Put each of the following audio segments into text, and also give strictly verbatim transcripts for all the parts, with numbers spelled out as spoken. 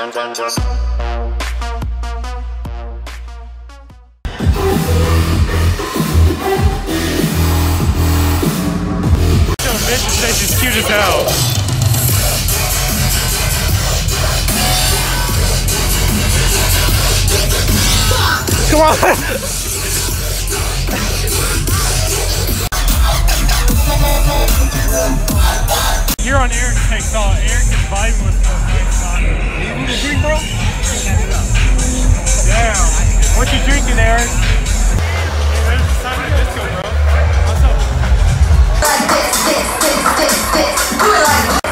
Mission station's cute as hell. Come on! Here on Eric Takes All, Eric is vibing with us right now. You need a drink, bro? Damn. What you drinking, Eric? Hey, where's the time to disco, bro? What's up? Like this, this, this, this, this. Do it like this.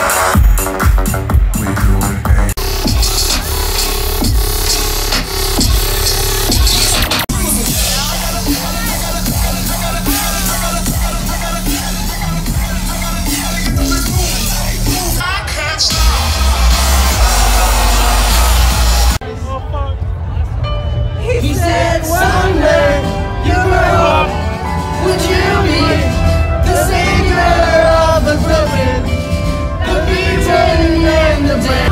He said someday you grow up, would you be the savior of the broken, the beaten and the brave?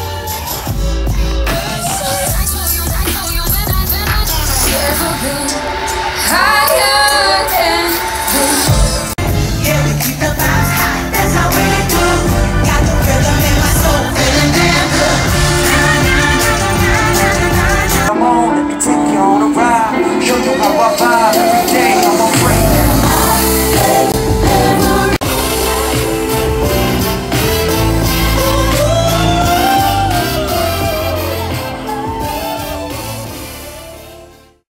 Good.